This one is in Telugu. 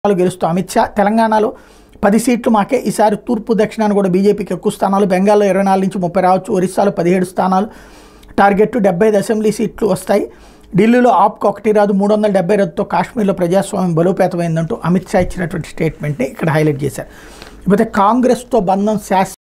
గెలుస్తాం. అమిత్ షా తెలంగాణలో 10 సీట్లు మాకే, ఈసారి తూర్పు దక్షిణాన్ని కూడా బీజేపీకి ఎక్కువ స్థానాలు, బెంగాల్లో 24 నుంచి 30 రావచ్చు, ఒరిస్సాలో 17 స్థానాలు టార్గెట్, 75 అసెంబ్లీ సీట్లు వస్తాయి. ఢిల్లీలో ఆప్కు 1 రాదు, 370 రద్దుతో కాశ్మీర్లో ప్రజాస్వామ్యం బలోపేతమైందంటూ అమిత్ షా ఇచ్చినటువంటి స్టేట్మెంట్ని ఇక్కడ హైలైట్ చేశారు. ఇకపోతే కాంగ్రెస్తో బంధం